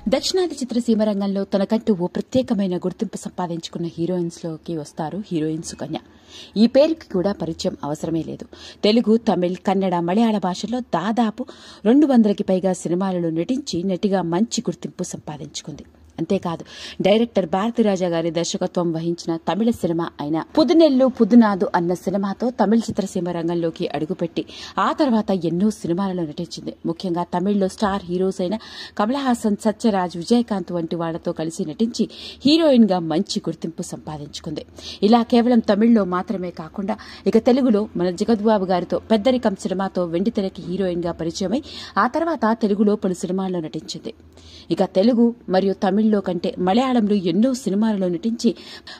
దక్షిణాది చిత్రసీమ రంగంలో తనకంటూ ఓ ప్రత్యేకమైన గుర్తింపు సంపాదించుకున్న హీరోయిన్స్ లోకి వస్తారు హీరోయిన్ సుకన్య. ఈ పేరుకి కూడా పరిచయం అవసరమే లేదు. తెలుగు, తమిళ్, కన్నడ, మలయాళ భాషల్లో దాదాపు 200కి పైగా సినిమాలలో నటించి నటిగా మంచి గుర్తింపు సంపాదించుకుంది. అంతేకాదు, డైరెక్టర్ భారతిరాజా గారి దర్శకత్వం వహించిన తమిళ సినిమా అయిన పుదునెల్లు పుదునాదు అన్న సినిమాతో తమిళ చిత్రసీమ రంగంలోకి అడుగుపెట్టి ఆ తర్వాత ఎన్నో సినిమాలలో నటించింది. ముఖ్యంగా తమిళ్లో స్టార్ హీరోస్ అయిన కమల్ హాసన్, సత్యరాజ్, విజయకాంత్ వంటి వాళ్లతో కలిసి నటించి హీరోయిన్ గా మంచి గుర్తింపు సంపాదించుకుంది. ఇలా కేవలం తమిళ్లో మాత్రమే కాకుండా ఇక తెలుగులో మన జగద్బాబు గారితో పెద్దరికం సినిమాతో వెండితెరకి హీరోయిన్ గా పరిచయమై ఆ తర్వాత తెలుగులో పలు సినిమాల్లో నటించింది. ఇక తెలుగు మరియు తమిళ్లో కంటే మలయాళంలో ఎన్నో సినిమాలలో నటించి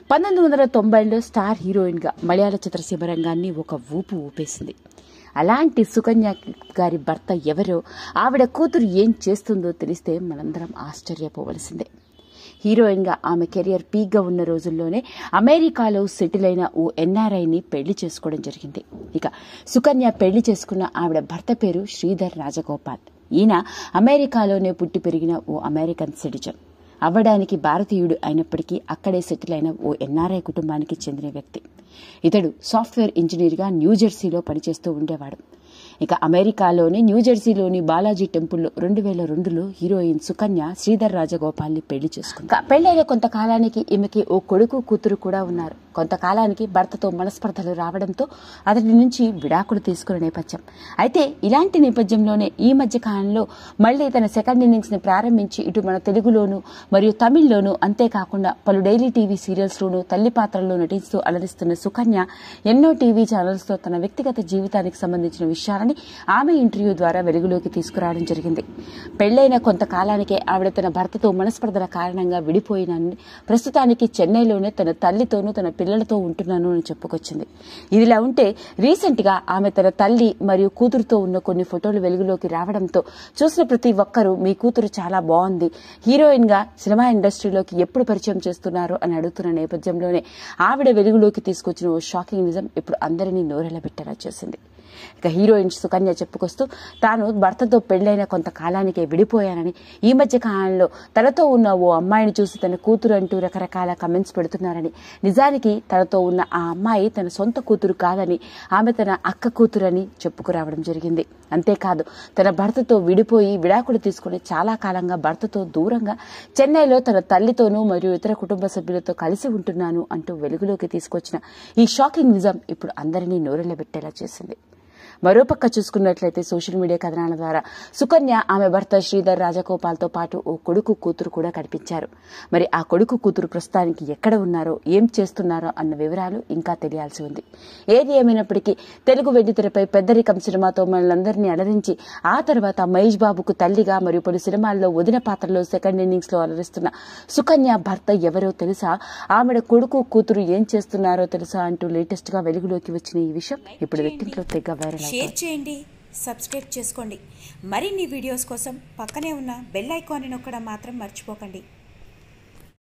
1990లో స్టార్ హీరోయిన్ గా మలయాళ చిత్రసీమ రంగాన్ని ఒక ఊపు ఊపేసింది. అలాంటి సుకన్య గారి భర్త ఎవరో, ఆవిడ కూతురు ఏం చేస్తుందో తెలిస్తే మనందరం ఆశ్చర్యపోవలసిందే. హీరోయిన్ గా ఆమె కెరియర్ పీక్ గా ఉన్న రోజుల్లోనే అమెరికాలో సెటిల్ అయిన ఓ ఎన్ఆర్ఐని పెళ్లి చేసుకోవడం జరిగింది. ఇక సుకన్య పెళ్లి చేసుకున్న ఆవిడ భర్త పేరు శ్రీధర్ రాజగోపాల్. ఈయన అమెరికాలోనే పుట్టి పెరిగిన ఓ అమెరికన్ సిటిజన్. అవ్వడానికి భారతీయుడు అయినప్పటికీ అక్కడే సెటిల్ అయిన ఓ ఎన్ఆర్ఐ కుటుంబానికి చెందిన వ్యక్తి. ఇతడు సాఫ్ట్వేర్ ఇంజనీర్ గా న్యూజెర్సీలో పనిచేస్తూ ఉండేవాడు. ఇక అమెరికాలోని న్యూజెర్సీలోని బాలాజీ టెంపుల్లో 2002లో హీరోయిన్ సుకన్య శ్రీధర్ రాజగోపాల్ ని పెళ్లి చేసుకుంది. పెళ్లైన కొంతకాలానికి ఈమెకి ఓ కొడుకు, కూతురు కూడా ఉన్నారు. కొంతకాలానికి భర్తతో మనస్పర్ధలు రావడంతో అతడి నుంచి విడాకులు తీసుకునే నేపథ్యం. అయితే ఇలాంటి నేపథ్యంలోనే ఈ మధ్య కాలంలో మళ్లీ తన సెకండ్ ఇన్నింగ్స్ ని ప్రారంభించి ఇటు మన తెలుగులోను మరియు తమిళ్లోను అంతేకాకుండా పలు డైలీ టీవీ సీరియల్స్ లోను తల్లి పాత్రల్లో నటిస్తూ అలరిస్తున్న సుకన్య ఎన్నో టీవీ ఛానల్స్ తో తన వ్యక్తిగత జీవితానికి సంబంధించిన విషయాలని ఆమె ఇంటర్వ్యూ ద్వారా వెలుగులోకి తీసుకురావడం జరిగింది. పెళ్లైన కొంతకాలానికే ఆవిడ తన భర్తతో మనస్పర్ధల కారణంగా విడిపోయినని, ప్రస్తుతానికి చెన్నైలోనే తన తల్లితోనూ తన పిల్లలతో ఉంటున్నాను అని చెప్పుకొచ్చింది. ఇదిలా ఉంటే రీసెంట్ గా ఆమె తన తల్లి మరియు కూతురుతో ఉన్న కొన్ని ఫోటోలు వెలుగులోకి రావడంతో చూసిన ప్రతి ఒక్కరూ మీ కూతురు చాలా బాగుంది, హీరోయిన్ గా సినిమా ఇండస్ట్రీలోకి ఎప్పుడు పరిచయం చేస్తున్నారు అని అడుగుతున్న నేపథ్యంలోనే ఆవిడ వెలుగులోకి తీసుకొచ్చిన ఓ షాకింగ్ నిజం ఇప్పుడు అందరినీ నోరెళ్లబెట్టేలా చేసింది. ఇక హీరోయిన్ సుకన్య చెప్పుకొస్తూ తాను భర్తతో పెళ్లైన కొంతకాలానికే విడిపోయానని, ఈ మధ్య కాలంలో తనతో ఉన్న ఓ అమ్మాయిని చూసి తన కూతురు అంటూ రకరకాల కమెంట్స్ పెడుతున్నారని, నిజానికి తనతో ఉన్న ఆ అమ్మాయి తన సొంత కూతురు కాదని, ఆమె తన అక్క కూతురని చెప్పుకురావడం జరిగింది. అంతేకాదు, తన భర్తతో విడిపోయి విడాకులు తీసుకుని చాలా కాలంగా భర్తతో దూరంగా చెన్నైలో తన తల్లితోనూ మరియు ఇతర కుటుంబ సభ్యులతో కలిసి ఉంటున్నాను అంటూ వెలుగులోకి తీసుకొచ్చిన ఈ షాకింగ్ నిజం ఇప్పుడు అందరినీ నోరెళ్లబెట్టేలా చేసింది. మరోపక్క చూసుకున్నట్లయితే సోషల్ మీడియా కథనాల ద్వారా సుకన్య ఆమె భర్త శ్రీధర్ రాజగోపాల్ తో పాటు ఓ కొడుకు, కూతురు కూడా కనిపించారు. మరి ఆ కొడుకు, కూతురు ప్రస్తుతానికి ఎక్కడ ఉన్నారో, ఏం చేస్తున్నారో అన్న వివరాలు ఇంకా తెలియాల్సి ఉంది. ఏది ఏమైనప్పటికీ తెలుగు వెండితెరపై పెద్దరికం సినిమాతో మనలందరినీ అలరించి ఆ తర్వాత మహేష్ బాబుకు తల్లిగా మరియు పలు సినిమాల్లో వదిన పాత్రలో సెకండ్ ఇన్నింగ్స్ లో అలరిస్తున్న సుకన్య భర్త ఎవరో తెలుసా, ఆమెడ కొడుకు, కూతురు ఏం చేస్తున్నారో తెలుసా అంటూ లేటెస్ట్ గా వెలుగులోకి వచ్చిన ఈ విషయం ఇప్పుడు నెట్టింట్లో తెగ వైరల్. షేర్ చేయండి, సబ్స్క్రైబ్ చేసుకోండి. మరిన్ని వీడియోస్ కోసం పక్కనే ఉన్న బెల్ ఐకాన్ని నొక్కడం మాత్రం మర్చిపోకండి.